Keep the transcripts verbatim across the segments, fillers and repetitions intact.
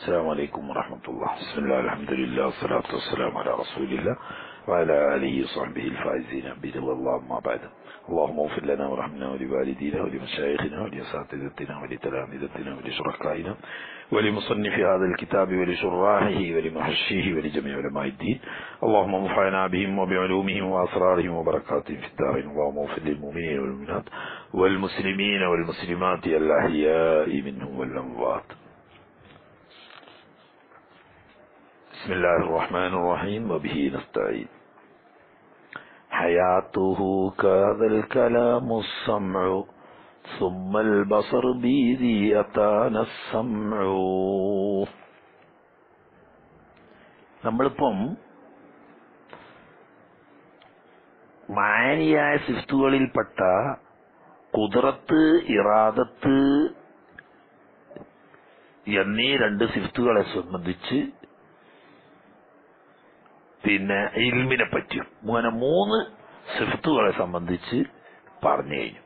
السلام عليكم ورحمة الله. بسم الله الحمد لله والصلاة والسلام على رسول الله وعلى آله وصحبه الفائزين برضا الله. أما بعد، اللهم اغفر لنا ورحمنا ولوالدينا ولمشايخنا ولأساتذتنا ولتلامذتنا ولشركائنا ولمصنف هذا الكتاب ولشراحه ولمحشيه ولجميع علماء الدين. اللهم انفعنا بهم وبعلومهم وأسرارهم وبركاتهم في الدارين. اللهم اغفر للمؤمنين والمؤمنات والمسلمين والمسلمات الأحياء منهم والأموات. بسم الله الرحمن الرحيم وبه نستعين. حياته كذا الكلام السمع ثم البصر بذي أتانا السمع. നമ്മളിപ്പം മാനിയായ സിഫ്തുകളിൽപ്പെട്ട ഖുദ്റത്ത്, ഇറാദത്ത് എന്നീ രണ്ട് സിഫ്തുകളെ സംബന്ധിച്ച് പിന്നെ ഇൽമിനെ പറ്റിയും അങ്ങനെ മൂന്ന് സിഫത്തുകളെ സംബന്ധിച്ച് പറഞ്ഞു കഴിഞ്ഞു.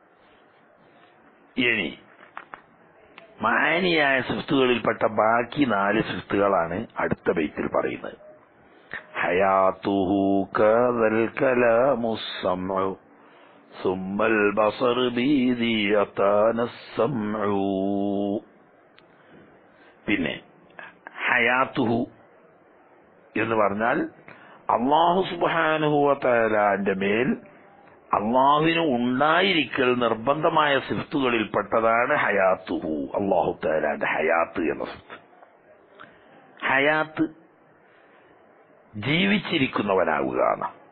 ഇനി മാനിയായ സിഫത്തുകളിൽപ്പെട്ട ബാക്കി നാല് സിഫത്തുകളാണ് അടുത്ത ബൈത്തിൽ പറയുന്നത്. ഹയാത്തുഹു കദൽ കലാമു സമഉ സുമ്മൽ ബസർ ബിദി അതാന സമഉ. പിന്നെ ഹയാത്തുഹു എന്ന് പറഞ്ഞാൽ അല്ലാഹു സുബ്ഹാനഹു വ തആലാന്റെ മേൽ അള്ളാഹുവിന് ഉണ്ടായിരിക്കൽ നിർബന്ധമായ സിഫത്തുകളിൽപ്പെട്ടതാണ് ഹയാത്തുഹു, അല്ലാഹു തആലാന്റെ ഹയാത്ത് എന്ന സിഫത്ത്. ഹയാത്ത് ജീവിച്ചിരിക്കുന്നവനാവുക.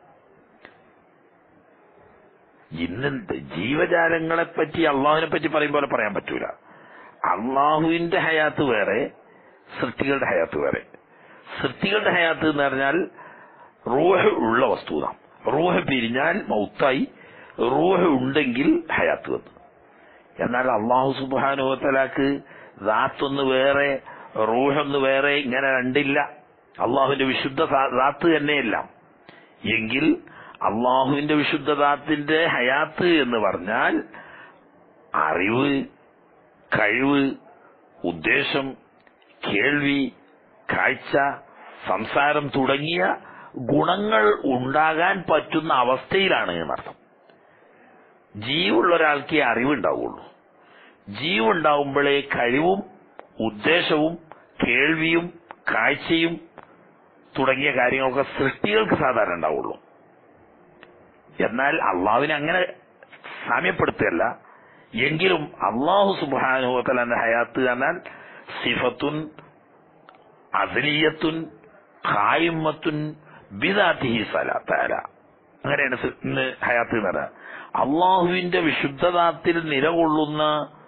ഇന്നെന്ത് ജീവജാലങ്ങളെ പറ്റി അള്ളാഹുവിനെ പറ്റി പറയും പോലെ പറയാൻ പറ്റൂല. അള്ളാഹുവിന്റെ ഹയാത്ത് വേറെ, സൃഷ്ടികളുടെ ഹയാത്ത് വേറെ. സൃഷ്ടികളുടെ ഹയാത്ത് എന്ന് പറഞ്ഞാൽ റൂഹ് ഉള്ള വസ്തുത. റൂഹ് പിരിഞ്ഞാൽ മൗത്തായി, റൂഹ് ഉണ്ടെങ്കിൽ ഹയാത്ത് വന്നു. എന്നാൽ അള്ളാഹു സുബ്ഹാനഹു വ തആലക്ക് ദാത്തൊന്ന് വേറെ, റൂഹൊന്ന് വേറെ, ഇങ്ങനെ രണ്ടില്ല. അള്ളാഹുവിന്റെ വിശുദ്ധ ദാത്ത് തന്നെയല്ല. എങ്കിൽ അള്ളാഹുവിന്റെ വിശുദ്ധ ദാത്തിന്റെ ഹയാത്ത് എന്ന് പറഞ്ഞാൽ അറിവ്, കഴിവ്, ഉദ്ദേശം, കേൾവി, കാഴ്ച, സംസാരം തുടങ്ങിയ ഗുണങ്ങൾ ഉണ്ടാകാൻ പറ്റുന്ന അവസ്ഥയിലാണ് എന്നർത്ഥം. ജീവുള്ള ഒരാൾക്ക് അറിവുണ്ടാവുള്ളൂ. ജീവുണ്ടാവുമ്പോഴേ കഴിവും ഉദ്ദേശവും കേൾവിയും കാഴ്ചയും തുടങ്ങിയ കാര്യങ്ങളൊക്കെ സൃഷ്ടികൾക്ക് സാധാരണ ഉണ്ടാവുള്ളൂ. എന്നാൽ അള്ളാഹുവിനെ അങ്ങനെ സാമ്യപ്പെടുത്തുകയല്ല. എങ്കിലും അള്ളാഹു സുബ്ഹാനഹു വ തആലയുടെ ഹയാത്ത് എന്നാൽ സിഫത്തുൻ അസ്ലിയത്തുൻ ഖായിമത്തുൻ ബിദാതിഹി തആല. അങ്ങനെയാണ് ഹയാത്ത് എന്ന് പറഞ്ഞാൽ അള്ളാഹുവിന്റെ വിശുദ്ധതാത്തിൽ നിലകൊള്ളുന്ന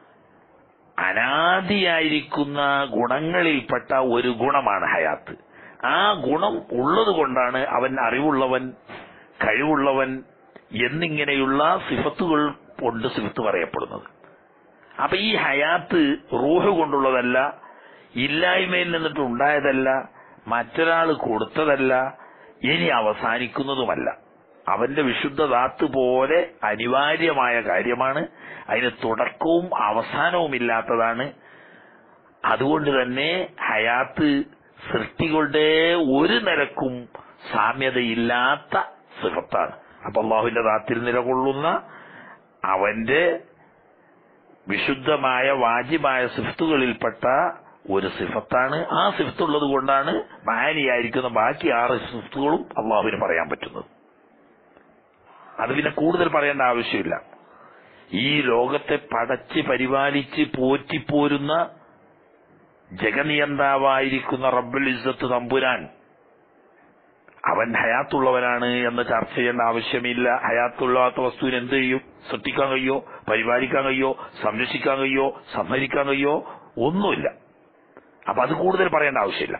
അനാദിയായിരിക്കുന്ന ഗുണങ്ങളിൽപ്പെട്ട ഒരു ഗുണമാണ് ഹയാത്ത്. ആ ഗുണം ഉള്ളത് കൊണ്ടാണ് അവൻ അറിവുള്ളവൻ, കഴിവുള്ളവൻ എന്നിങ്ങനെയുള്ള സിഫത്തുകൾ കൊണ്ട് സിഫത്ത് പറയപ്പെടുന്നത്. അപ്പൊ ഈ ഹയാത്ത് റൂഹ് കൊണ്ടുള്ളതല്ല, ഇല്ലായ്മയിൽ നിന്നിട്ട് ഉണ്ടായതല്ല, മറ്റൊരാൾ കൊടുത്തതല്ല, ഇനി അവസാനിക്കുന്നതുമല്ല. അവന്റെ വിശുദ്ധ ദാത്ത് പോലെ അനിവാര്യമായ കാര്യമാണ്. അതിന് തുടക്കവും അവസാനവും ഇല്ലാത്തതാണ്. അതുകൊണ്ട് തന്നെ ഹയാത്ത് സൃഷ്ടികളുടെ ഒരു നിരക്കും സാമ്യതയില്ലാത്ത സിഫത്താണ്. അപ്പൊ അള്ളാഹുവിന്റെ ദാത്തിൽ നിലകൊള്ളുന്ന അവന്റെ വിശുദ്ധമായ വാജിബായ സിഫത്തുകളിൽപ്പെട്ട ഒരു സിഫത്താണ്. ആ സിഫത്ത് ഉള്ളത് കൊണ്ടാണ് മാനിയായിരിക്കുന്ന ബാക്കി ആറ് സിഫത്തുകളും അള്ളാഹുവിന് പറയാൻ പറ്റുന്നത്. അത് പിന്നെ കൂടുതൽ പറയേണ്ട ആവശ്യമില്ല. ഈ ലോകത്തെ പടച്ച് പരിപാലിച്ച് പോറ്റിപ്പോരുന്ന ജഗനിയന്താവായിരിക്കുന്ന റബ്ബുൽ ഇസ്സത്ത് തമ്പുരാൻ അവൻ ഹയാത്തുള്ളവനാണ് എന്ന് ചർച്ച ചെയ്യേണ്ട ആവശ്യമില്ല. ഹയാത്തുള്ളാത്ത വസ്തുവിന് എന്ത് ചെയ്യും? സൃഷ്ടിക്കാൻ കഴിയോ? പരിപാലിക്കാൻ കഴിയോ? സംരക്ഷിക്കാൻ കഴിയോ? സംഹരിക്കാൻ കഴിയോ? ഒന്നുമില്ല. അപ്പൊ അത് കൂടുതൽ പറയേണ്ട ആവശ്യമില്ല.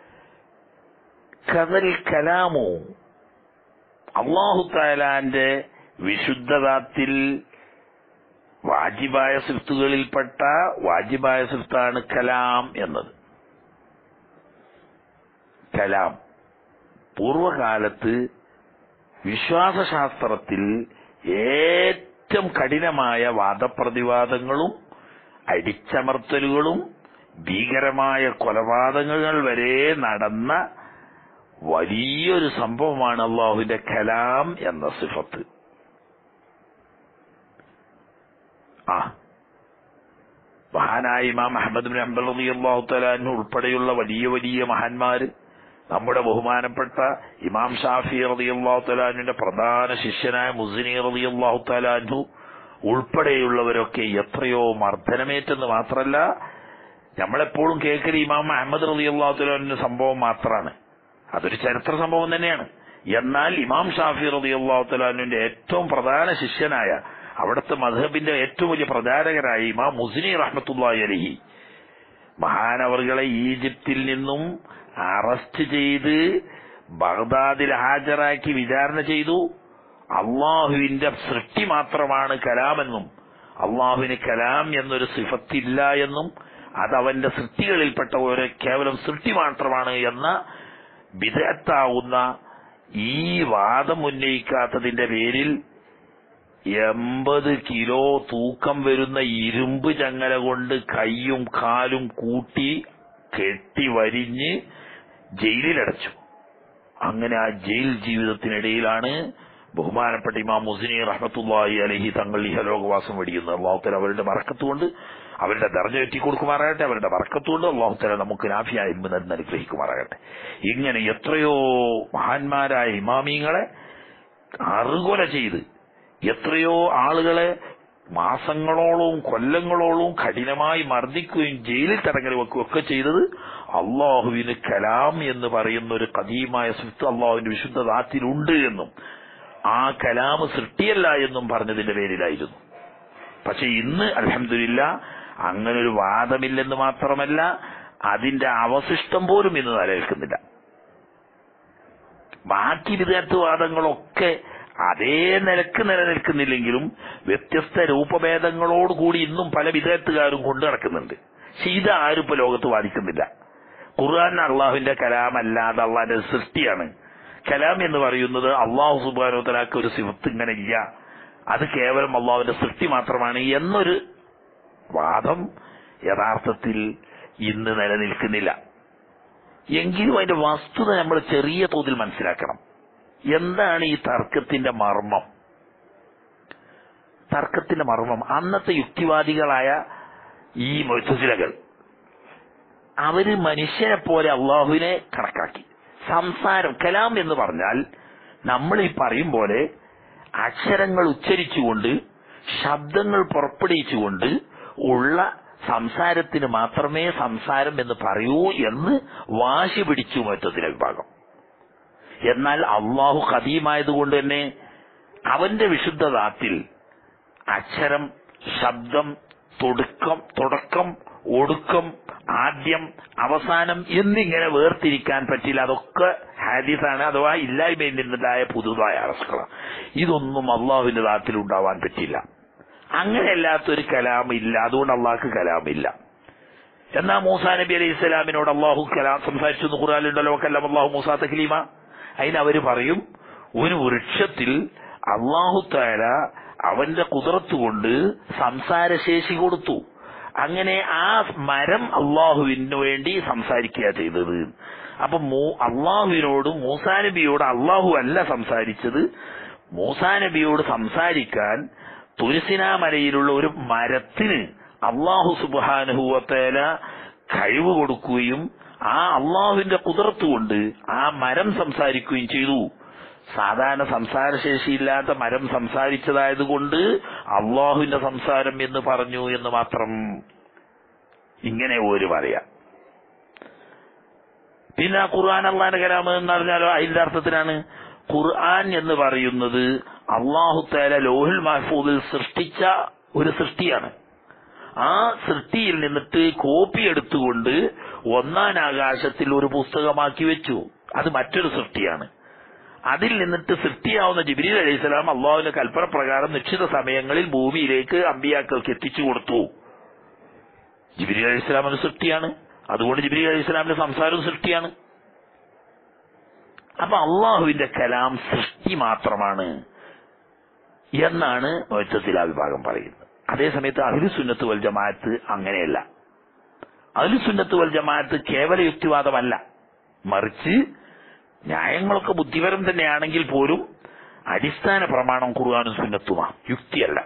കദൽ കലാമു, അല്ലാഹു തആലാന്റെ വിശുദ്ധതാത്തിൽ വാജിബായ സിഫത്തുകളിൽപ്പെട്ട വാജിബായ സിഫത്താണ് കലാം എന്നത്. കലാം പൂർവകാലത്ത് വിശ്വാസശാസ്ത്രത്തിൽ ഏറ്റവും കഠിനമായ വാദപ്രതിവാദങ്ങളും അടിച്ചമർത്തലുകളും ഭീകരമായ കൊലപാതകങ്ങൾ വരെ നടന്ന വലിയൊരു സംഭവമാണ് അള്ളാഹുവിന്റെ കലാം എന്ന സിഫത്ത്. ആ മഹാനായ ഇമാം അഹ്മദ് ബിൻ ഹംബൽ റളിയല്ലാഹു തആല അൻഹു ഉൾപ്പെടെയുള്ള വലിയ വലിയ മഹാന്മാര്, നമ്മുടെ ബഹുമാനപ്പെട്ട ഇമാം ഷാഫി റളിയല്ലാഹു തആല അൻഹുവിന്റെ പ്രധാന ശിഷ്യനായ മുസ്നി റളിയല്ലാഹു തആല അൻഹു ഉൾപ്പെടെയുള്ളവരൊക്കെ എത്രയോ മർദ്ദനമേറ്റെന്ന് മാത്രമല്ല, നമ്മളെപ്പോഴും കേൾക്കൽ ഇമാം അഹ്മദ് റളിയല്ലാഹു തആല അൻഹുവിന്റെ സംഭവം മാത്രമാണ്. അതൊരു ചരിത്ര സംഭവം തന്നെയാണ്. എന്നാൽ ഇമാം ഷാഫി റളിയല്ലാഹു തആല അൻഹുവിന്റെ ഏറ്റവും പ്രധാന ശിഷ്യനായ, അവിടുത്തെ മദ്ഹബിന്റെ ഏറ്റവും വലിയ പ്രചാരകരായ ഇമാം മുസ്നി റഹ്മത്തുള്ളാഹി അലൈഹി മഹാനവറുകളെ ഈജിപ്തിൽ നിന്നും അറസ്റ്റ് ചെയ്ത് ബഗ്ദാദിൽ ഹാജരാക്കി വിചാരണ ചെയ്തു. അള്ളാഹുവിന്റെ സൃഷ്ടി മാത്രമാണ് കലാമെന്നും അള്ളാഹുവിന് കലാം എന്നൊരു സിഫത്തില്ല എന്നും അതവന്റെ സൃഷ്ടികളിൽപ്പെട്ട ഒരു കേവലം സൃഷ്ടി മാത്രമാണ് എന്ന ബിദ്അത്താവുന്ന ഈ വാദം ഉന്നയിക്കാത്തതിന്റെ പേരിൽ എൺപത് കിലോ തൂക്കം വരുന്ന ഇരുമ്പ് ചങ്ങല കൊണ്ട് കൈയും കാലും കൂട്ടി കെട്ടി വരിഞ്ഞ് ജയിലിലടച്ചു. അങ്ങനെ ആ ജയിൽ ജീവിതത്തിനിടയിലാണ് ബഹുമാനപ്പെട്ട ഇമാം മുസ്നി റഹ്മത്തുള്ളാഹി അലൈഹി തങ്ങൾ ഇഹലോകവാസം വെടിയുന്നത്. അല്ലാഹു തആല അവരുടെ ബറക്കത്ത് കൊണ്ട് അവരുടെ ദർജ എത്തി കൊടുക്കുമാറാകട്ടെ. അവരുടെ ബറക്കത്ത് കൊണ്ട് അല്ലാഹു തആല നമുക്ക് നാഫിയായ ഇൽമ് നൽകി അനുഗ്രഹിക്കുമാറാകട്ടെ. ഇങ്ങനെ എത്രയോ മഹാന്മാരായ ഇമാമീങ്ങളെ അറുകൊല ചെയ്ത് എത്രയോ ആളുകളെ മാസങ്ങളോളവും കൊല്ലങ്ങളോളവും കഠിനമായി മർദ്ദിക്കുകയും ജയിലിൽ തടങ്കൽ വെക്കുകയും ഒക്കെ ചെയ്തത് അള്ളാഹുവിന് കലാം എന്ന് പറയുന്ന ഒരു ഖദീമായ സിഫത്ത് അള്ളാഹുവിന്റെ വിശുദ്ധ ദാത്തിലുണ്ട് എന്നും ആ കലാം സൃഷ്ടിയല്ല എന്നും പറഞ്ഞതിന്റെ പേരിലായിരുന്നു. പക്ഷെ ഇന്ന് അൽഹംദുലില്ലാഹ് അങ്ങനൊരു വാദമില്ലെന്ന് മാത്രമല്ല, അതിന്റെ അവശിഷ്ടം പോലും ഇന്ന് നിലനിൽക്കുന്നില്ല. ബാക്കി വിദഗ്ധ വാദങ്ങളൊക്കെ അതേ നിലക്ക് നിലനിൽക്കുന്നില്ലെങ്കിലും വ്യത്യസ്ത രൂപഭേദങ്ങളോടുകൂടി ഇന്നും പല വിദഗ്ധക്കാരും കൊണ്ടു നടക്കുന്നുണ്ട്. പക്ഷെ ഇത് ആരും ഇപ്പൊ ലോകത്ത് വാദിക്കുന്നില്ല. ഖുർആൻ അള്ളാഹുവിന്റെ കലാമല്ലാതെ അള്ളാഹിന്റെ സൃഷ്ടിയാണ്. കലാം എന്ന് പറയുന്നത് അള്ളാഹു സുബ്ഹാനഹു വ തആലക്ക് ഒരു സിഫത്ത് ഇങ്ങനെ ഇല്ല, അത് കേവലം അള്ളാഹുവിന്റെ സൃഷ്ടി മാത്രമാണ് എന്നൊരു വാദം യഥാർത്ഥത്തിൽ ഇന്ന് നിലനിൽക്കുന്നില്ല. എങ്കിലും അതിന്റെ വസ്തുത നമ്മൾ ചെറിയ തോതിൽ മനസ്സിലാക്കണം. എന്താണ് ഈ തർക്കത്തിന്റെ മർമ്മം? തർക്കത്തിന്റെ മർമ്മം അന്നത്തെ യുക്തിവാദികളായ ഈ മുഅ്തസിലകൾ അവര് മനുഷ്യനെ പോലെ അള്ളാഹുവിനെ കണക്കാക്കി. സംസാരം കലാം എന്ന് പറഞ്ഞാൽ നമ്മൾ ഈ പറയും പോലെ അക്ഷരങ്ങൾ ഉച്ചരിച്ചുകൊണ്ട് ശബ്ദങ്ങൾ പുറപ്പെടുവിച്ചുകൊണ്ട് ഉള്ള സംസാരത്തിന് മാത്രമേ സംസാരം എന്ന് പറയൂ എന്ന് വാശി പിടിച്ചു മുഅ്തസില വിഭാഗം. എന്നാൽ അള്ളാഹു ഖദീമായതുകൊണ്ട് തന്നെ അവന്റെ വിശുദ്ധ ദാത്തിൽ അക്ഷരം, ശബ്ദം, തുടക്കം തുടക്കം ഒടുക്കം, ആദ്യം, അവസാനം എന്നിങ്ങനെ വേർതിരിക്കാൻ പറ്റില്ല. അതൊക്കെ ഹാദിസാണ്, അഥവാ ഇല്ലായ്മയിൽ നിന്നുണ്ടായ പുതുതായ അവസ്ഥകളാണ്. ഇതൊന്നും അള്ളാഹുവിന്റെ ദാത്തിൽ ഉണ്ടാവാൻ പറ്റില്ല. അങ്ങനെയല്ലാത്തൊരു കലാമില്ല, അതുകൊണ്ട് അള്ളാഹ്ക്ക് കലാമില്ല. എന്നാൽ മൂസാ നബി അലൈഹി സ്വലാമിനോട് അള്ളാഹു കലാം സംസാരിച്ചു ഖുർആനിലുണ്ടല്ലോ, കല്ലമ അല്ലാഹു മൂസാ തക്ലീമ. അതിനവര് പറയും, ഒരു വൃക്ഷത്തിൽ അള്ളാഹു തആല അവന്റെ ഖുദ്റത്ത് കൊണ്ട് സംസാരശേഷി കൊടുത്തു. അങ്ങനെ ആ മരം അള്ളാഹുവിന് വേണ്ടി സംസാരിക്കുക ചെയ്തത്. അപ്പൊ അള്ളാഹുവിനോട് മൂസാ നബിയോട് അള്ളാഹു അല്ല സംസാരിച്ചത്. മൂസാ നബിയോട് സംസാരിക്കാൻ തുരിസിനാ മലയിലുള്ള ഒരു മരത്തിന് അള്ളാഹു സുബ്ഹാനഹു വ തആല കഴിവ് കൊടുക്കുകയും ആ അള്ളാഹുവിന്റെ ഖുദ്റത്ത് കൊണ്ട് ആ മരം സംസാരിക്കുകയും ചെയ്തു. സാധാരണ സംസാരശേഷിയില്ലാത്ത മരം സംസാരിച്ചതായതുകൊണ്ട് അള്ളാഹുവിന്റെ സംസാരം എന്ന് പറഞ്ഞു എന്ന് മാത്രം. ഇങ്ങനെ ഒരു പറയാം. പിന്നെ ഖുർആൻ അള്ളാഹിന്റെ കലാം എന്ന് പറഞ്ഞാലോ അതിന്റെ അർത്ഥത്തിലാണ്. ഖുർആൻ എന്ന് പറയുന്നത് അള്ളാഹു തആല ലൗഹുൽ മഹ്ഫൂദിൽ സൃഷ്ടിച്ച ഒരു സൃഷ്ടിയാണ്. ആ സൃഷ്ടിയിൽ നിന്നിട്ട് കോപ്പി എടുത്തുകൊണ്ട് ഒന്നാം ആകാശത്തിൽ ഒരു പുസ്തകമാക്കി വെച്ചു. അത് മറ്റൊരു സൃഷ്ടിയാണ്. അതിൽ നിന്നിട്ട് സൃഷ്ടിയാവുന്ന ജിബ്രീൽ അലൈഹിസ്സലാം അള്ളാഹുവിന്റെ കൽപ്പന പ്രകാരം നിശ്ചിത സമയങ്ങളിൽ ഭൂമിയിലേക്ക് അമ്പിയാക്കൾക്ക് എത്തിച്ചു കൊടുത്തു. ജിബ്രീൽ അലൈഹിസ്സലാം ഒരു സൃഷ്ടിയാണ്, അതുകൊണ്ട് ജിബ്രീൽ അലൈഹിസ്സലാമിന്റെ സംസാരവും സൃഷ്ടിയാണ്. അപ്പൊ അള്ളാഹുവിന്റെ കലാം സൃഷ്ടി മാത്രമാണ് എന്നാണ് മുഅ്തസില വിഭാഗം പറയുന്നത്. അതേസമയത്ത് അഹ്ലു സുന്നത്ത് വൽ ജമാഅത്ത് അങ്ങനെയല്ല. അഹ്ലു സുന്നത്ത് വൽ ജമാഅത്ത് കേവല യുക്തിവാദമല്ല, മറിച്ച് ന്യായങ്ങളൊക്കെ ബുദ്ധിപരം തന്നെയാണെങ്കിൽ പോലും അടിസ്ഥാന പ്രമാണം ഖുർആനും സുന്നത്തുമാണ്, യുക്തിയല്ല.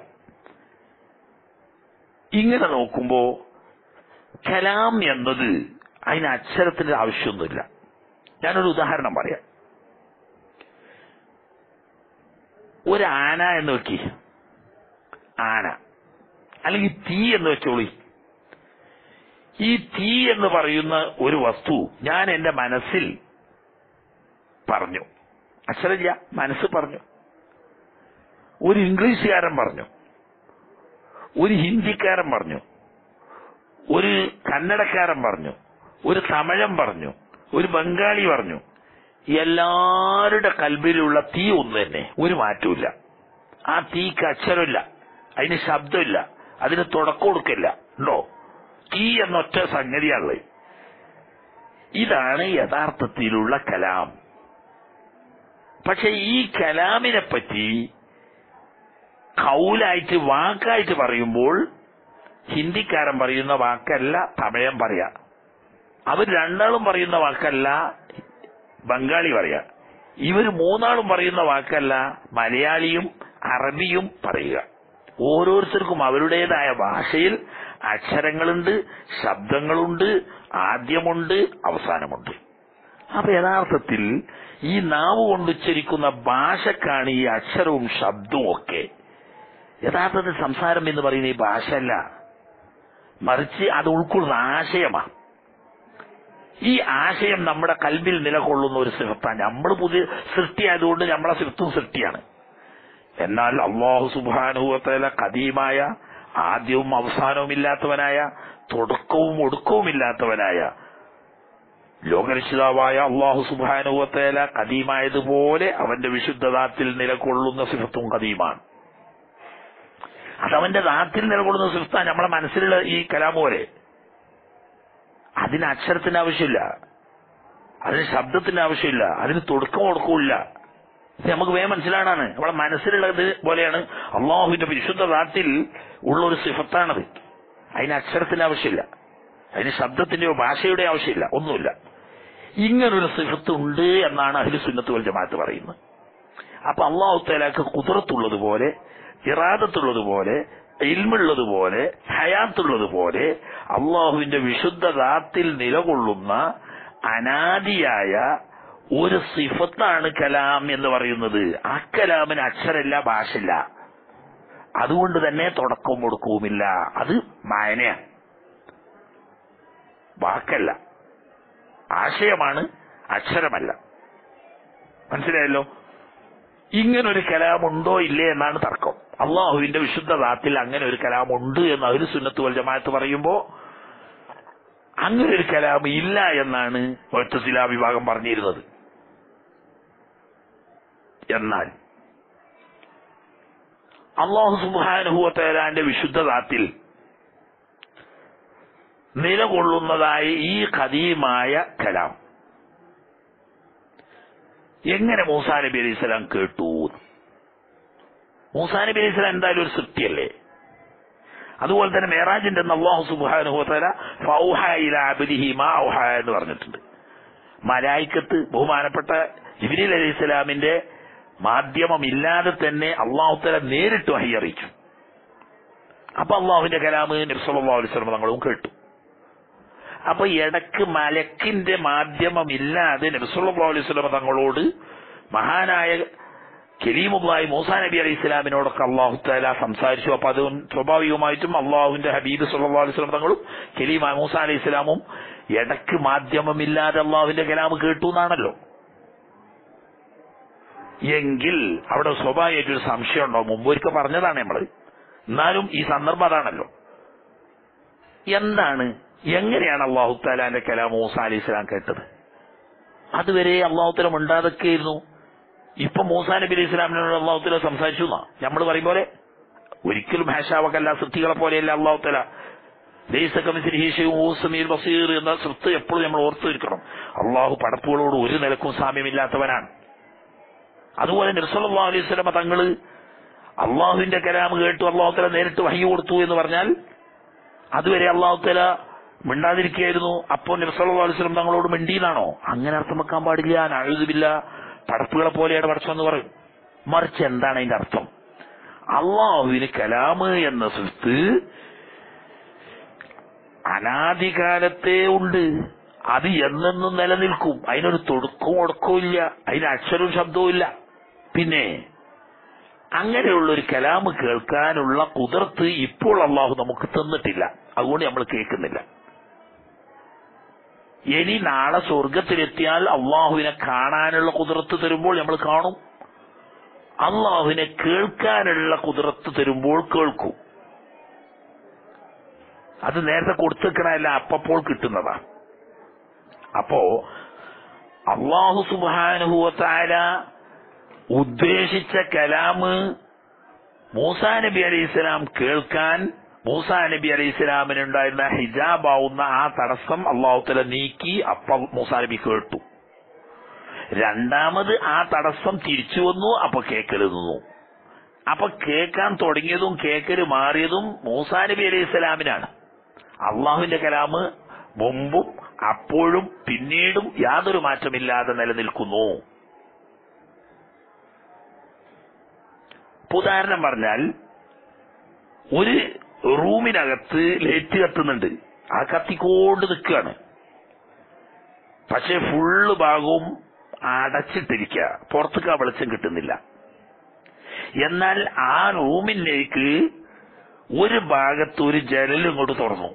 ഇങ്ങനെ നോക്കുമ്പോ കലാം എന്നത് അതിന് അക്ഷരത്തിന്റെ ആവശ്യമൊന്നുമില്ല. ഞാനൊരു ഉദാഹരണം പറയാം. ഒരു ആന എന്ന് വെക്കി, ആന അല്ലെങ്കിൽ തീ എന്ന് വെച്ചോളി. ഈ തീ എന്ന് പറയുന്ന ഒരു വസ്തു ഞാൻ എന്റെ മനസ്സിൽ പറഞ്ഞു, അക്ഷരമില്ല, മനസ്സ് പറഞ്ഞു. ഒരു ഇംഗ്ലീഷുകാരൻ പറഞ്ഞു, ഒരു ഹിന്ദിക്കാരൻ പറഞ്ഞു, ഒരു കന്നഡക്കാരൻ പറഞ്ഞു, ഒരു തമിഴൻ പറഞ്ഞു, ഒരു ബംഗാളി പറഞ്ഞു. എല്ലാവരുടെ കൽബിലുള്ള തീ ഒന്ന് തന്നെ, ഒരു മാറ്റമില്ല. ആ തീക്ക് അക്ഷരമില്ല, അതിന് ശബ്ദമില്ല, അതിന് തുടക്കം കൊടുക്കില്ല. ഉണ്ടോ? തീ എന്നൊറ്റ സംഗതിയാണുള്ളത്. ഇതാണ് യഥാർത്ഥത്തിലുള്ള കലാം. പക്ഷെ ഈ കലാമിനെ പറ്റി ഖൗലായിട്ട് വാക്കായിട്ട് പറയുമ്പോൾ ഹിന്ദിക്കാരൻ പറയുന്ന വാക്കല്ല തമിഴൻ പറയാ, അവർ രണ്ടാളും പറയുന്ന വാക്കല്ല ബംഗാളി പറയാ, ഇവര് മൂന്നാളും പറയുന്ന വാക്കല്ല മലയാളിയും അറബിയും പറയുക. ഓരോരുത്തർക്കും അവരുടേതായ ഭാഷയിൽ അക്ഷരങ്ങളുണ്ട്, ശബ്ദങ്ങളുണ്ട്, ആദ്യമുണ്ട്, അവസാനമുണ്ട്. അപ്പൊ യഥാർത്ഥത്തിൽ ഈ നാവ് കൊണ്ടുച്ചരിക്കുന്ന ഭാഷക്കാണ് ഈ അക്ഷരവും ശബ്ദവും ഒക്കെ. യഥാർത്ഥത്തിൽ സംസാരം എന്ന് പറയുന്ന ഈ ഭാഷയല്ല, മറിച്ച് അത് ഉൾക്കൊള്ളുന്ന ആശയമാണ്. ഈ ആശയം നമ്മുടെ കൽബിൽ നിലകൊള്ളുന്ന ഒരു സിഫത്താണ്. നമ്മൾ പുതിയ സൃഷ്ടിയായതുകൊണ്ട് നമ്മളെ സിഫത്തും സൃഷ്ടിയാണ്. എന്നാൽ അല്ലാഹു സുബ്ഹാനഹു വ തആല ഖദീമായ, ആദ്യവും അവസാനവും ഇല്ലാത്തവനായ, തുടക്കവും ഒടുക്കവും ഇല്ലാത്തവനായ ലോകരക്ഷിതാവായ അല്ലാഹു സുബ്ഹാനഹു വ തആല ഖദീമായതുപോലെ അവന്റെ വിശുദ്ധ ദാത്തിൽ നിലകൊള്ളുന്ന സിഫത്തും ഖദീമാണ്. അതവന്റെ ദാത്തിൽ നിലകൊള്ളുന്ന സിഫത്താണ്. നമ്മളെ മനസ്സിലുള്ള ഈ കലാം പോലെ അതിന് അക്ഷരത്തിന് ആവശ്യമില്ല, അതിന് ശബ്ദത്തിന് ആവശ്യമില്ല, അതിന് തുടക്കം കൊടുക്കില്ല. നമുക്ക് വേഗം മനസ്സിലാണാണ്. നമ്മളെ മനസ്സിലുള്ളത് പോലെയാണ് അള്ളാഹുവിന്റെ വിശുദ്ധ ദാത്തിൽ ഉള്ള ഒരു സിഫത്താണത്. അതിന് അക്ഷരത്തിന് ആവശ്യമില്ല, അതിന് ശബ്ദത്തിന്റെയോ ഭാഷയുടെ ആവശ്യമില്ല, ഒന്നുമില്ല. ഇങ്ങനൊരു സിഫത്ത് ഉണ്ട് എന്നാണ് അഹ്ലു സുന്നത്ത് വൽ ജമാഅത്ത് പറയുന്നത്. അപ്പൊ അല്ലാഹു തആലക്ക് ഖുദ്റത്തുള്ളതുപോലെ, ഇറാദത്തുള്ളതുപോലെ, ഇൽമുള്ളതുപോലെ, ഹയാത്തുള്ളതുപോലെ അള്ളാഹുവിന്റെ വിശുദ്ധ ദാത്തിൽ നിലകൊള്ളുന്ന അനാദിയായ ഒരു സിഫത്താണ് കലാം എന്ന് പറയുന്നത്. ആ കലാമിന് അക്ഷരമില്ല, ഭാഷയില്ല, അതുകൊണ്ട് തന്നെ തുടക്കവും ഒടുക്കവുമില്ല. അത് മായനയാണ്, വാക്കല്ല, ആശയമാണ്, അക്ഷരമല്ല. മനസ്സിലായല്ലോ? ഇങ്ങനൊരു കലാമുണ്ടോ ഇല്ലേ എന്നാണ് തർക്കം. അള്ളാഹുവിന്റെ വിശുദ്ധ ദാത്തിൽ അങ്ങനെ ഒരു കലാമുണ്ട് എന്ന് അഹ്ലു സുന്നത്ത് വൽ ജമാഅത്ത് പറയുമ്പോ അങ്ങനെ ഒരു കലാം ഇല്ല എന്നാണ് മുഅ്തസില വിഭാഗം പറഞ്ഞിരുന്നത്. എന്നാൽ അല്ലാഹു സുബ്ഹാനഹു വ തആലയുടെ വിശുദ്ധ ദാത്തിൽ നിലകൊള്ളുന്നതായ ഈ ഖദീമായ കലാം എങ്ങനെ മൂസാ നബി അലൈഹി സ്വലാം കേട്ടു? മൂസാ നബി അലൈഹി സ്വലാം എന്തായാലും ഒരു സൃഷ്ടിയല്ലേ. അതുപോലെ തന്നെ മേറാജിന്റെ അല്ലാഹു സുബ്ഹാനഹു വ തആല ഫൗഹാ ഇലാ അബ്ദിഹി മാ ഔഹാ എന്ന് പറഞ്ഞിട്ടുണ്ട്. മലായിക്കത്ത് ബഹുമാനപ്പെട്ട ജിബ്രീൽ അലൈഹി സ്വലാമിന്റെ മാധ്യമമില്ലാതെ തന്നെ അല്ലാഹു തആല നേരിട്ട് വഹി അറിയിച്ചു. അപ്പൊ അള്ളാഹുവിന്റെ കലാം നബി സല്ലല്ലാഹു അലൈഹി വസല്ലം തങ്ങളും കേട്ടു. അപ്പൊ ഇടക്ക് മലക്കിന്റെ മാധ്യമമില്ലാതെ നബി സല്ലല്ലാഹു അലൈഹി വസല്ലം തങ്ങളോട് മഹാനായ കലീമുല്ലാഹി മൂസാ നബി അലൈഹി ഇസ്ലാമിനോടൊക്കെ അള്ളാഹു തആല സംസാരിച്ചു. അപ്പൊ അത് സ്വാഭാവികമായിട്ടും അള്ളാഹുവിന്റെ ഹബീബ് സല്ലല്ലാഹു അലൈഹി വസല്ലം തങ്ങളും കലീമ മൂസാ അലൈഹി ഇസ്ലാമും ഇടക്ക് മാധ്യമമില്ലാതെ അള്ളാഹുവിന്റെ കലാം കേട്ടു എന്നാണല്ലോ. എങ്കിൽ അവിടെ സ്വാഭാവികമായിട്ടൊരു സംശയം ഉണ്ടോ? മുമ്പ് ഒരിക്കൽ പറഞ്ഞതാണ് നമ്മള്, എന്നാലും ഈ സന്ദർഭം അതാണല്ലോ. എന്താണ്, എങ്ങനെയാണ് അള്ളാഹു തആലാന്റെ കലാം മൂസാ അലൈഹി ഇസ്ലാം കേട്ടത്? അതുവരെ അള്ളാഹു തആല മിണ്ടാതൊക്കെയായിരുന്നു. ഇപ്പൊ മൂസാ നബി അലൈഹി ഇസ്ലാമിനോട് അള്ളാഹു തആല സംസാരിച്ചു എന്നാ നമ്മൾ പറയും പോലെ. ഒരിക്കലും ഹാഷാവക്കല്ല, സൃഷ്ടികളെ പോലെയല്ല അള്ളാഹു തആല. ലൈസ കമിസ്ലിഹി ശൈഉൻ വഹുവ സമീഉൽ ബസീർ എന്ന സൃഷ്ടി എപ്പോഴും നമ്മൾ ഓർത്തിരിക്കണം. അള്ളാഹു പടപ്പുകളോട് ഒരു നിലക്കും സാമ്യമില്ലാത്തവനാണ്. അതുപോലെ നബി സല്ലല്ലാഹു അലൈഹി വസല്ലം തങ്ങള് അള്ളാഹുവിന്റെ കലാം കേട്ടു, അള്ളാഹു തആല നേരിട്ട് വഹി കൊടുത്തു എന്ന് പറഞ്ഞാൽ അതുവരെ അള്ളാഹു തആല മിണ്ടാതിരിക്കുകയായിരുന്നു. അപ്പോൾ നബി സല്ലല്ലാഹു അലൈഹി വസല്ലം തങ്ങളോട് മിണ്ടിയെന്നാണോ? അങ്ങനെ അർത്ഥം വെക്കാൻ പാടില്ല. നഅൂദുബില്ല, പടപ്പുകളെ പോലെയാണ് പടച്ചോൻ എന്ന് പറയും. മറിച്ച് എന്താണ് അതിന്റെ അർത്ഥം? അള്ളാഹുവിന് കലാമ് എന്ന സിഫത്ത് അനാദികാലത്തേ ഉണ്ട്. അത് എന്നെന്നും നിലനിൽക്കും. അതിനൊരു തുടക്കവും ഒടുക്കവും ഇല്ല. അതിന് അക്ഷരവും ശബ്ദവും ഇല്ല. പിന്നെ അങ്ങനെയുള്ള ഒരു കലാമ് കേൾക്കാനുള്ള ഖുദ്റത്ത് ഇപ്പോൾ അള്ളാഹു നമുക്ക് തന്നിട്ടില്ല. അതുകൊണ്ട് നമ്മൾ കേൾക്കുന്നില്ല. ഇനി നാളെ സ്വർഗത്തിലെത്തിയാൽ അള്ളാഹുവിനെ കാണാനുള്ള ഖുദ്റത്ത് തരുമ്പോൾ നമ്മൾ കാണും. അള്ളാഹുവിനെ കേൾക്കാനുള്ള ഖുദ്റത്ത് തരുമ്പോൾ കേൾക്കും. അത് നേരത്തെ കൊടുത്തേക്കണല്ല, അപ്പപ്പോൾ കിട്ടുന്നതാ. അപ്പോ അള്ളാഹു സുബ്ഹാനഹു വ തആല ഉദ്ദേശിച്ച കലാമ് മൂസാ നബി അലൈഹിസ്സലാം കേൾക്കാൻ മൂസാ നബി അലൈഹിസ്സലാമിനുണ്ടായിരുന്ന ഹിജാബാവുന്ന ആ തടസ്സം അള്ളാഹു തആല നീക്കി. അപ്പൊ മൂസാ നബി കേട്ടു. രണ്ടാമത് ആ തടസ്സം തിരിച്ചു വന്നു. അപ്പൊ കേക്കല് നിന്നു. അപ്പൊ കേൾക്കാൻ തുടങ്ങിയതും കേക്കല് മാറിയതും മൂസാ നബി അലൈഹിസ്സലാമിനാണ്. അള്ളാഹുവിന്റെ കലാമ് മുമ്പും അപ്പോഴും പിന്നീടും യാതൊരു മാറ്റമില്ലാതെ നിലനിൽക്കുന്നു. ഉദാഹരണം പറഞ്ഞാൽ, ഒരു റൂമിനകത്ത് ലൈറ്റ് കത്തുന്നുണ്ട്. ആ കത്തിക്കൊണ്ട് നിൽക്കുകയാണ്. പക്ഷെ ഫുള്ള് ഭാഗവും അടച്ചിട്ടിരിക്കുക. പുറത്തേക്ക് ആ വെളിച്ചം കിട്ടുന്നില്ല. എന്നാൽ ആ റൂമിലേക്ക് ഒരു ഭാഗത്ത് ഒരു ജനൽ ഇങ്ങോട്ട് തുറന്നു.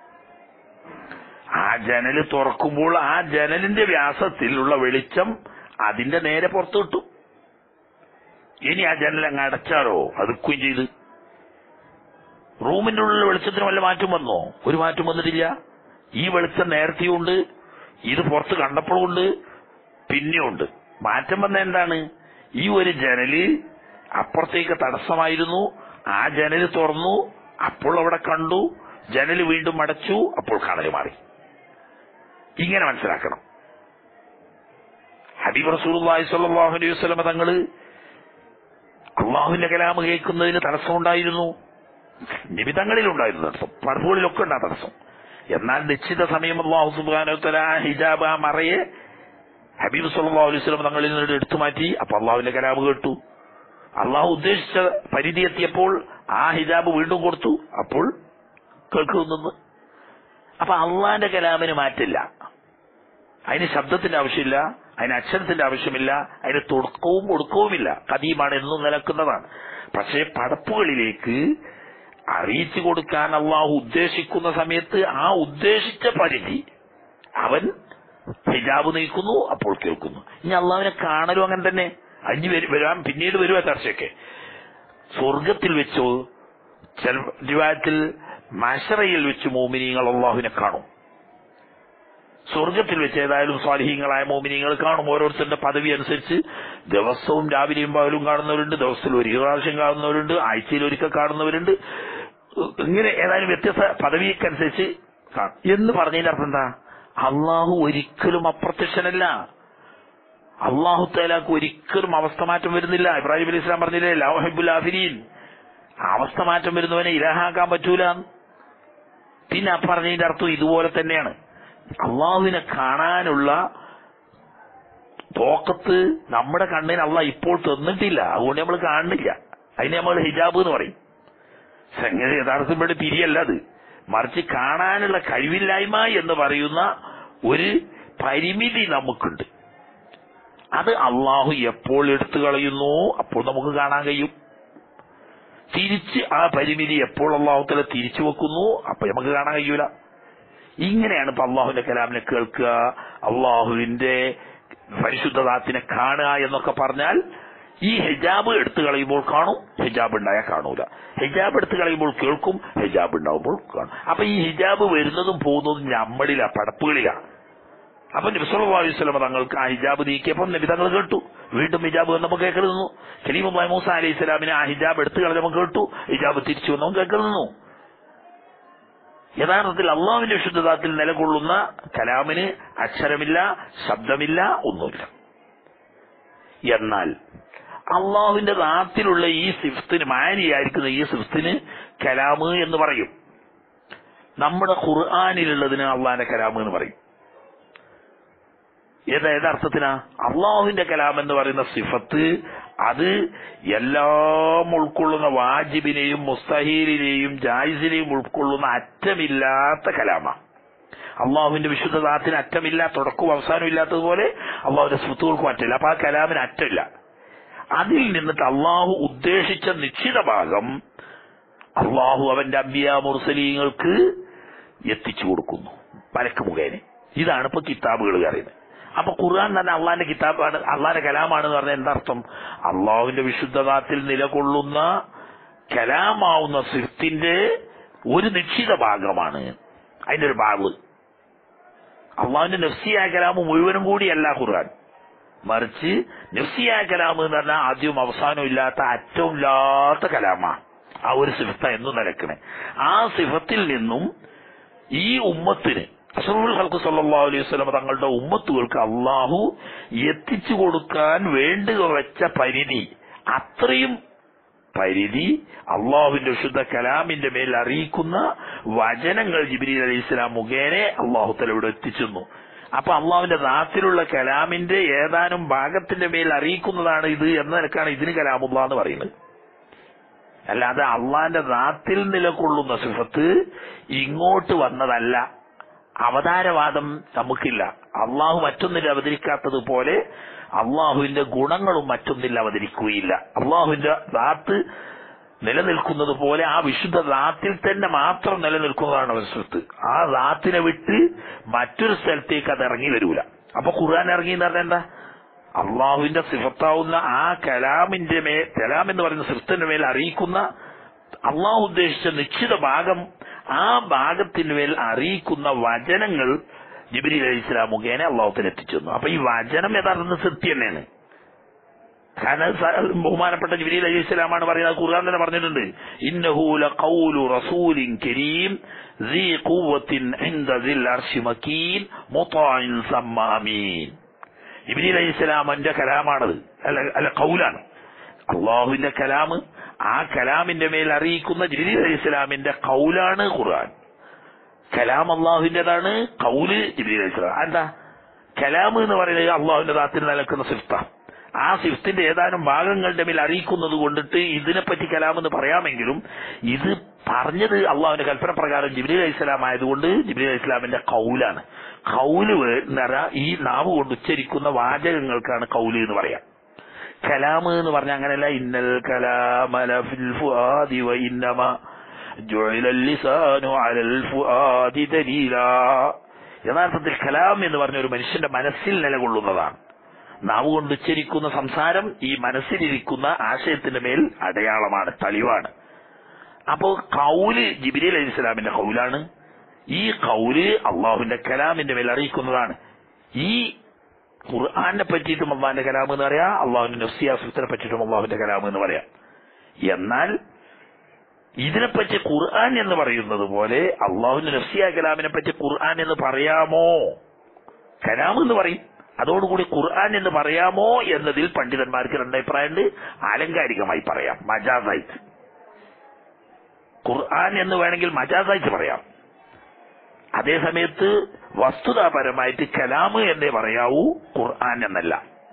ആ ജനല് തുറക്കുമ്പോൾ ആ ജനലിന്റെ വ്യാസത്തിലുള്ള വെളിച്ചം അതിന്റെ നേരെ പുറത്തു കിട്ടും. ഇനി ആ ജനൽ അങ്ങ് അടച്ചാലോ അതുക്കുകയും ചെയ്ത് റൂമിന്റെ ഉള്ളിൽ വെളിച്ചത്തിന് വല്ല മാറ്റം വന്നോ? ഒരു മാറ്റം വന്നിട്ടില്ല. ഈ വെളിച്ചം നേരത്തെയുണ്ട്, ഇത് പുറത്ത് കണ്ടപ്പോഴുണ്ട്, പിന്നെയുണ്ട്. മാറ്റം വന്ന എന്താണ്? ഈ ഒരു ജനല് അപ്പുറത്തേക്ക് തടസ്സമായിരുന്നു. ആ ജനല് തുറന്നു, അപ്പോൾ അവിടെ കണ്ടു. ജനല് വീണ്ടും അടച്ചു, അപ്പോൾ കാണല് മാറി. ഇങ്ങനെ മനസ്സിലാക്കണം. ഹബീബ് റസൂലുള്ളാഹി സ്വല്ലല്ലാഹു അലൈഹി വസല്ലം തങ്ങള് അള്ളാഹുവിന്റെ കലാമ് കേൾക്കുന്നതിന് തടസ്സമുണ്ടായിരുന്നു. നിബിധങ്ങളിലുണ്ടായിരുന്നു തടസ്സം, പടവുകളിലൊക്കെ ഉണ്ടാ തടസ്സം. എന്നാൽ നിശ്ചിത സമയം അല്ലാഹു സുബ്ഹാനഹു വ തആല ഹിജാബ്, ആ മറയെ ഹബീബ് സല്ലല്ലാഹു അലൈഹി വസല്ലം തങ്ങളിൽ നിന്ന് എടുത്തു മാറ്റി. അപ്പൊ അള്ളാഹുവിന്റെ കലാമ് കേട്ടു. അള്ളാഹു ഉദ്ദേശിച്ച പരിധി എത്തിയപ്പോൾ ആ ഹിജാബ് വീണ്ടും കൊടുത്തു. അപ്പോൾ കേൾക്കുന്നു. അപ്പൊ അള്ളാന്റെ കലാമിന് മാറ്റില്ല. അതിന് ശബ്ദത്തിന്റെ ആവശ്യമില്ല, അതിന് അക്ഷരത്തിന്റെ ആവശ്യമില്ല, അതിന് തുടക്കവും ഒടുക്കവുമില്ല. കദീമാണ്, എന്നും നിലക്കുന്നതാണ്. പക്ഷേ പടപ്പുകളിലേക്ക് അറിയിച്ചു കൊടുക്കാൻ അള്ളാഹു ഉദ്ദേശിക്കുന്ന സമയത്ത് ആ ഉദ്ദേശിച്ച പരിധി അവൻ ഹിജാബ് നീക്കുന്നു, അപ്പോൾ കേൾക്കുന്നു. ഇനി അള്ളാഹുവിനെ കാണലും അങ്ങനെ തന്നെ. അഞ്ഞു വരാൻ പിന്നീട് വരുവാ ചർച്ചയൊക്കെ. സ്വർഗത്തിൽ വെച്ചോ ചില റിവായത്തിൽ മശറയിൽ വെച്ച് മോമിനീങ്ങൾ അള്ളാഹുവിനെ കാണും. സ്വർഗത്തിൽ വെച്ച് ഏതായാലും സ്വാലിഹീങ്ങളായ മോമിനീങ്ങൾ കാണും. ഓരോരുത്തരുടെ പദവി അനുസരിച്ച് ദിവസവും രാവിലെയും പകലും കാണുന്നവരുണ്ട്, ദിവസത്തിൽ ഒരു പ്രാവശ്യം കാണുന്നവരുണ്ട്, ആഴ്ചയിൽ ഒരിക്കൽ കാണുന്നവരുണ്ട്. ഇങ്ങനെ ഏതായാലും വ്യത്യസ്ത പദവിക്കനുസരിച്ച് കാണും. എന്ന് പറഞ്ഞതിന്റെ അർത്ഥം എന്താ? അള്ളാഹു ഒരിക്കലും അപ്രത്യക്ഷനല്ല. അള്ളാഹു തആലാക്ക് ഒരിക്കലും അവസ്ഥ മാറ്റം വരുന്നില്ല. ഇബ്രാഹിം അലൈഹി ഇസ്ലാം പറഞ്ഞില്ലേ, ലാ ഉഹിബ്ബുൽ ആഫിലീൻ, അവസ്ഥ മാറ്റം വരുന്നവനെ ഇലാഹാക്കാൻ പറ്റൂല. പിന്നെ ആ പറഞ്ഞതിന്റെ അർത്ഥം ഇതുപോലെ തന്നെയാണ്. അള്ളാഹുവിനെ കാണാനുള്ള തോക്കത്ത് നമ്മുടെ കണ്ണിന് അള്ളാഹ് ഇപ്പോൾ തന്നിട്ടില്ല. അതുകൊണ്ട് നമ്മൾ കാണുന്നില്ല. അതിനെ നമ്മൾ ഹിജാബ് എന്ന് പറയും. സംഗതി യഥാർത്ഥത്തിൽ തിരിയല്ല അത്. മറിച്ച് കാണാനുള്ള കഴിവില്ലായ്മ എന്ന് പറയുന്ന ഒരു പരിമിതി നമുക്കുണ്ട്. അത് അള്ളാഹു എപ്പോൾ എടുത്തു കളയുന്നു അപ്പോൾ നമുക്ക് കാണാൻ കഴിയും. തിരിച്ച് ആ പരിമിതി എപ്പോൾ അള്ളാഹു തആല തിരിച്ചു വെക്കുന്നു അപ്പൊ നമുക്ക് കാണാൻ കഴിയൂല. ഇങ്ങനെയാണ് ഇപ്പൊ അള്ളാഹുവിന്റെ കലാമിനെ കേൾക്കുക, അള്ളാഹുവിന്റെ പരിശുദ്ധതാത്തിനെ കാണുക എന്നൊക്കെ പറഞ്ഞാൽ ഈ ഹിജാബ് എടുത്തു കളയുമ്പോൾ കാണും, ഹിജാബ് ഉണ്ടായാൽ കാണൂല. ഹിജാബ് എടുത്തു കളയുമ്പോൾ കേൾക്കും, ഹിജാബ് ഉണ്ടാവുമ്പോൾ കാണും. അപ്പൊ ഈ ഹിജാബ് വരുന്നതും പോകുന്നതും നമ്മളിലാ, പടപ്പുകളിലാ. അപ്പൊ നബി സല്ലല്ലാഹു അലൈഹി വസല്ലം തങ്ങൾക്ക് ആ ഹിജാബ് നീക്കിയപ്പോൾ നബി തങ്ങൾ കേട്ടു. വീണ്ടും ഹിജാബ് വന്നപ്പോൾ കേൾക്കൽ നിന്നു. കലീമുല്ലാഹി മൂസ അലൈഹി സ്വലാമിനെ ആ ഹിജാബ് എടുത്തു കളഞ്ഞപ്പോൾ കേട്ടു, ഹിജാബ് തിരിച്ചു വന്നപ്പോൾ കേൾക്കൽ നിന്നു. യഥാർത്ഥത്തിൽ അള്ളാഹുവിന്റെ വിശുദ്ധതാത്തിൽ നിലകൊള്ളുന്ന കലാമിന് അക്ഷരമില്ല, ശബ്ദമില്ല, ഒന്നുമില്ല. എന്നാൽ അള്ളാഹുവിന്റെ ദാത്തിലുള്ള ഈ സിഫത്തിന്, മാനിയായിരിക്കുന്ന ഈ സിഫത്തിന് കലാമ് എന്ന് പറയും. നമ്മുടെ ഖുർആനിലുള്ളതിന് അള്ളാഹിന്റെ കലാം എന്ന് പറയും. ഏത് ഏതർത്ഥത്തിനാ? അള്ളാഹുവിന്റെ കലാം എന്ന് പറയുന്ന സിഫത്ത് അത് എല്ലാം ഉൾക്കൊള്ളുന്ന വാജിബിനെയും മുസ്തഹീലിനെയും ജായിസിനെയും ഉൾക്കൊള്ളുന്ന അറ്റമില്ലാത്ത കലാമ. അള്ളാഹുവിന്റെ വിശുദ്ധ ദാത്തിന് അറ്റമില്ല, തുടക്കവും അവസാനവും ഇല്ലാത്തതുപോലെ അള്ളാഹുവിന്റെ സിഫത്തുകൾക്കും അറ്റമില്ല. അപ്പൊ ആ കലാമിന് അറ്റമില്ല. അതിൽ നിന്നിട്ട് അള്ളാഹു ഉദ്ദേശിച്ച നിശ്ചിത ഭാഗം അള്ളാഹു അവന്റെ അംബിയ മുർസലീങ്ങൾക്ക് എത്തിച്ചു കൊടുക്കുന്നു മലക്ക് മുഖേന. ഇതാണ് ഇപ്പൊ കിതാബുകൾ പറയുന്നത്. അപ്പൊ ഖുർആൻ തന്നെ അള്ളാഹിന്റെ കിതാബാണ്, അള്ളാഹിന്റെ കലാമാണെന്ന് പറഞ്ഞാൽ എന്താർത്ഥം? അള്ളാഹുവിന്റെ വിശുദ്ധതാത്തിൽ നിലകൊള്ളുന്ന കലാമാവുന്ന സിഫത്തിന്റെ ഒരു നിശ്ചിത ഭാഗമാണ് അതിന്റെ ഒരു ഭാഗം. അള്ളാഹുവിന്റെ നഫ്സിയായ കലാമ് മുഴുവനും കൂടിയല്ല ഖുർആൻ, മറിച്ച് നഫ്സിയായ കലാമ് എന്ന് പറഞ്ഞാൽ ആദ്യവും അവസാനവും ഇല്ലാത്ത അറ്റവും ഇല്ലാത്ത കലാമാണ്. ആ ഒരു സിഫത്ത എന്നും നിലക്കണേ. ആ സിഫത്തിൽ നിന്നും ഈ ഉമ്മത്തിന് അഷ്റഫുൽ ഖൽഖ് സല്ലല്ലാഹു അലൈഹി വസല്ലം തങ്ങളുടെ ഉമ്മത്തുകൾക്ക് അള്ളാഹു എത്തിച്ചു കൊടുക്കാൻ വേണ്ടി വെച്ച പരിധി, അത്രയും പരിധി അള്ളാഹുവിന്റെ വിശുദ്ധ കലാമിന്റെ മേൽ അറിയിക്കുന്ന വചനങ്ങൾ ജിബ്രീൽ അലൈഹിസ്സലാം മുഖേന അള്ളാഹു തആല ഇവിടെ എത്തിച്ചെന്നു. അപ്പൊ അള്ളാഹുവിന്റെ ദാത്തിലുള്ള കലാമിന്റെ ഏതാനും ഭാഗത്തിന്റെ മേൽ അറിയിക്കുന്നതാണ് ഇത് എന്ന നിലക്കാണ് ഇതിന് കലാമുല്ലാ എന്ന് പറയുന്നത്. അല്ലാതെ അള്ളാഹിന്റെ ദാത്തിൽ നിലകൊള്ളുന്ന സിഫത്ത് ഇങ്ങോട്ട് വന്നതല്ല. അവതാരവാദം നമുക്കില്ല. അള്ളാഹു മറ്റൊന്നിൽ അവതരിക്കാത്തതുപോലെ അള്ളാഹുവിന്റെ ഗുണങ്ങളും മറ്റൊന്നിൽ അവതരിക്കുകയില്ല. അള്ളാഹുവിന്റെ ദാത്ത് നിലനിൽക്കുന്നത് പോലെ ആ വിശുദ്ധ ദാത്തിൽ തന്നെ മാത്രം നിലനിൽക്കുന്നതാണ് ഒരു സിഫത്ത്. ആ ദാത്തിനെ വിട്ട് മറ്റൊരു സ്ഥലത്തേക്ക് അത് ഇറങ്ങി വരൂല. അപ്പൊ ഖുർആൻ ഇറങ്ങി എന്ന് പറഞ്ഞാൽ എന്താ? അള്ളാഹുവിന്റെ സിഫത്താവുന്ന ആ കലാമിന്റെ മേൽ, കലാം എന്ന് പറയുന്ന സിഫത്തിന്റെ മേൽ അറിയിക്കുന്ന അള്ളാഹു ഉദ്ദേശിച്ച നിശ്ചിത ഭാഗം, ആ ഭാഗത്തിന് മേൽ അറിയിക്കുന്ന വചനങ്ങൾ ജിബ്രീൽ അലൈഹിസ്സലാം മുഖേന അള്ളാഹുത്തിന് എത്തിച്ചു. അപ്പൊ ഈ വചനം യഥാർത്ഥ സൃഷ്ടി തന്നെയാണ്. കാരണം ബഹുമാനപ്പെട്ട ജിബ്രീൽ അലൈഹിസ്സലാമാണ് പറയുന്നത്. ഖുർആൻ തന്നെ പറഞ്ഞിട്ടുണ്ട്, ഇന്നഹു ലഖൗലു റസൂലിൻ കരീം ദീ ഖുവ്വത്തിൻ ഇൻദ ദിൽ അർശി മകീൻ മുതഅൻ സമ്മ അമീൻ. ജിബ്രീൽ അലൈഹിസ്സലാമിന്റെ കലാമാണത്, അല്ല അല്ല ഖൗലാണ്. അള്ളാഹുവിന്റെ കലാമ്, ആ കലാമിന്റെ മേൽ അറിയിക്കുന്ന ജിബ്രീൽ അലൈഹിസ്സലാമിന്റെ ഖൗലാണ് ഖുർആൻ. കലാം അള്ളാഹുവിന്റേതാണ്, ഖൗല് ജിബ്രീൽ അലൈഹിസ്സലാം. എന്താ കലാം എന്ന് പറയുന്നത്? അള്ളാഹുവിന്റെ ദാത്തിൽ നിലക്കുന്ന സിഫ്ത. ആ സിഫ്ത്തിന്റെ ഏതാനും ഭാഗങ്ങളുടെ മേൽ അറിയിക്കുന്നത് കൊണ്ടിട്ട് ഇതിനെപ്പറ്റി കലാം എന്ന് പറയാമെങ്കിലും ഇത് പറഞ്ഞത് അള്ളാഹുവിന്റെ കൽപ്പന പ്രകാരം ജിബ്രീൽ അലൈഹിസ്സലാം ആയതുകൊണ്ട് ജിബ്രീൽ അലൈഹിസ്സലാമിന്റെ ഖൗലാണ്. ഖൗല് എന്ന് പറഞ്ഞാൽ ഈ നാവ് കൊണ്ട് ഉച്ചരിക്കുന്ന വാചകങ്ങൾക്കാണ് ഖൗല് എന്ന് പറയാം. കലാം എന്ന് പറഞ്ഞാൽ അങ്ങനെയല്ല. ഇന്നൽ കലാമ ലഫിൽ ഫുആദി വ ഇന്നമാ ജുഇലൽ ലിസാനു അലൽ ഫുആദി ദലീലാ. യഥാർത്ഥത്തിൽ കലാം എന്ന് പറഞ്ഞ ഒരു മനുഷ്യന്റെ മനസ്സിൽ നിലകൊള്ളുന്നതാണ്. നാവ് കൊണ്ട് ഉച്ചരിക്കുന്ന സംസാരം ഈ മനസ്സിലിരിക്കുന്ന ആശയത്തിന്റെ മേൽ അടയാളമാണ്, തെളിവാണ്. അപ്പോ ഖൗല് ജിബ്രീൽ അലൈഹിസ്സലാമിന്റെ ഖൗലാണ്. ഈ ഖൗല് അള്ളാഹുവിന്റെ കലാമിന്റെ മേൽ അറിയിക്കുന്നതാണ്. ഈ ഖുർആനെ പറ്റിയിട്ടും അള്ളാഹിന്റെ കലാം എന്ന് പറയാം, അള്ളാഹുവിന്റെ നഫ്സിയ സിഫത്തിനെ പറ്റിയിട്ടും അള്ളാഹുവിന്റെ കലാം എന്ന് പറയാം. എന്നാൽ ഇതിനെപ്പറ്റി ഖുർആൻ എന്ന് പറയുന്നത് പോലെ അള്ളാഹുവിന്റെ നഫ്സിയ കലാമിനെ പറ്റി ഖുർആൻ എന്ന് പറയാമോ? കലാം എന്ന് പറയും. അതോടുകൂടി ഖുർആൻ എന്ന് പറയാമോ എന്നതിൽ പണ്ഡിതന്മാർക്ക് രണ്ടഭിപ്രായമുണ്ട്. ആലങ്കാരികമായി പറയാം, മജാസായിട്ട്. ഖുർആൻ എന്ന് വേണമെങ്കിൽ മജാസായിട്ട് പറയാം. അതേസമയത്ത് വസ്തുതാപരമായിട്ട് കലാമ് എന്നേ പറയാവൂ, ഖുർആൻ എന്നല്ല.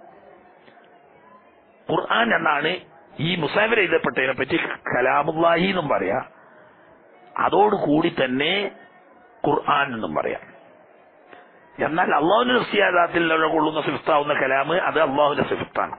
ഖുർആൻ എന്നാണ് ഈ മുസാഫിർ എഴുതപ്പെട്ടതിനെ പറ്റി കലാമുല്ലാഹി എന്നും പറയാം. അതോടുകൂടി തന്നെ ഖുർആൻ എന്നും പറയാം. എന്നാൽ അള്ളാഹുവിന്റെ നഫ്സിയാദാത്തിൽ നിലകൊള്ളുന്ന സിഫത്താവുന്ന കലാമ് അത് അള്ളാഹുവിന്റെ സിഫത്താണ്.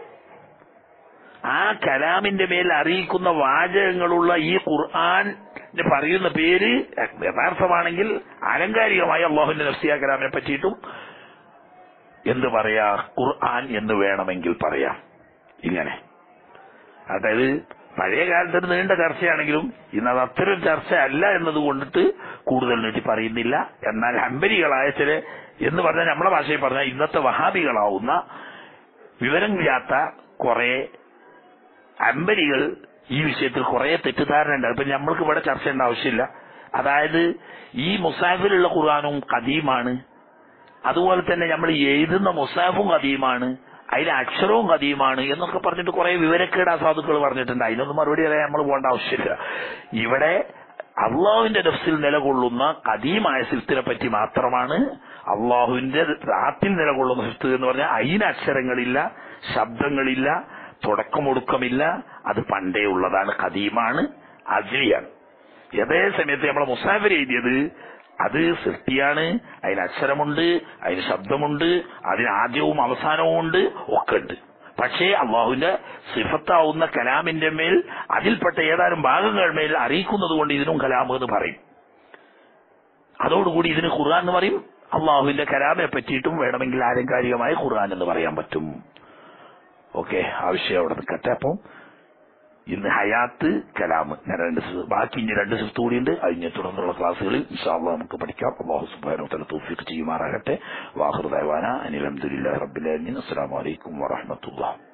ആ കലാമിന്റെ മേൽ അറിയിക്കുന്ന വാചകങ്ങളുള്ള ഈ ഖുർആൻ പറയുന്ന പേര് യഥാർത്ഥമാണെങ്കിൽ ആലങ്കാരികമായി അള്ളാഹുവിന്റെ നഫ്സിയ കലാമിനെ പറ്റിയിട്ടും എന്ത് പറയാ, ഖുർആൻ എന്ന് വേണമെങ്കിൽ പറയാം. ഇങ്ങനെ അതായത് പഴയ കാലത്ത് ഒരു നീണ്ട ചർച്ചയാണെങ്കിലും ഇന്നത് അത്തരം ചർച്ച അല്ല എന്നത് കൊണ്ടിട്ട് കൂടുതൽ നീട്ടി പറയുന്നില്ല. എന്നാൽ ഹംബലികളായ ചില എന്ന് പറഞ്ഞാൽ നമ്മളെ ഭാഷയിൽ പറഞ്ഞാൽ ഇന്നത്തെ വഹാബികളാവുന്ന വിവരമില്ലാത്ത കുറെ ഹംബലികൾ ഈ വിഷയത്തിൽ കുറെ തെറ്റിദ്ധാരണ ഉണ്ട്. അപ്പൊ നമ്മൾക്ക് ഇവിടെ ചർച്ച ചെയ്യേണ്ട ആവശ്യമില്ല. അതായത് ഈ മുസാഫിലുള്ള ഖുർആനും ഖദീമാണ്, അതുപോലെ തന്നെ നമ്മൾ എഴുതുന്ന മുസാഫും ഖദീമാണ്, അതിലെ അക്ഷരവും ഖദീമാണ് എന്നൊക്കെ പറഞ്ഞിട്ട് കുറെ വിവരക്കേട് സാധുക്കൾ പറഞ്ഞിട്ടുണ്ട്. അതിനൊന്നും മറുപടി അറിയാൻ നമ്മൾ പോകേണ്ട ആവശ്യമില്ല. ഇവിടെ അള്ളാഹുവിന്റെ നഫ്സിൽ നിലകൊള്ളുന്ന ഖദീമായ സിഫത്തിനെ പറ്റി മാത്രമാണ്. അള്ളാഹുവിന്റെ റാത്തിൽ നിലകൊള്ളുന്ന സിഫത്ത് എന്ന് പറഞ്ഞാൽ അതിന് അക്ഷരങ്ങളില്ല, ശബ്ദങ്ങളില്ല, തുടക്കമൊടുക്കമില്ല, അത് പണ്ടേ ഉള്ളതാണ്, ഖദീമാണ്, അസ്ലിയാണ്. അതേ സമയത്ത് നമ്മളെ മുസാഫിർ എഴുതിയത് അത് സൃഷ്ടിയാണ്, അതിന് അക്ഷരമുണ്ട്, അതിന് ശബ്ദമുണ്ട്, അതിന് ആദ്യവും അവസാനവും ഉണ്ട്, ഒക്കെ ഉണ്ട്. പക്ഷേ അള്ളാഹുവിന്റെ സിഫത്താവുന്ന കലാമിന്റെ മേൽ അതിൽപ്പെട്ട ഏതാനും ഭാഗങ്ങൾ മേൽ അറിയിക്കുന്നത് കൊണ്ട് ഇതിനും കലാം എന്ന് പറയും. അതോടുകൂടി ഇതിന് ഖുർആൻ എന്ന് പറയും. അള്ളാഹുവിന്റെ കലാമിനെ പറ്റിയിട്ടും വേണമെങ്കിൽ ആലങ്കാരികമായ ഖുർആൻ എന്ന് പറയാൻ പറ്റും. ഓക്കെ, ആ വിഷയം അവിടെ നിൽക്കട്ടെ. അപ്പം ഇന്ന് ഹയാത്ത്, കലാം, ഞാൻ രണ്ട് ബാക്കി ഇനി രണ്ട് സിഫത്ത് കൂടിയുണ്ട്. അതിനെ തുടർന്നുള്ള ക്ലാസ്സുകളിൽ ഇൻഷാ അല്ലാഹ് നമുക്ക് പഠിക്കാം. അല്ലാഹു സുബ്ഹാനഹു വ തആല തൗഫീഖ് ചെയ്യുമാറാകട്ടെ. വാഖിറു ദഅവാന അനിൽ ഹംദുലില്ലാഹി റബ്ബിൽ ആലമീൻ. അസ്സലാമു അലൈക്കും വറഹ്മത്തുള്ളാഹി.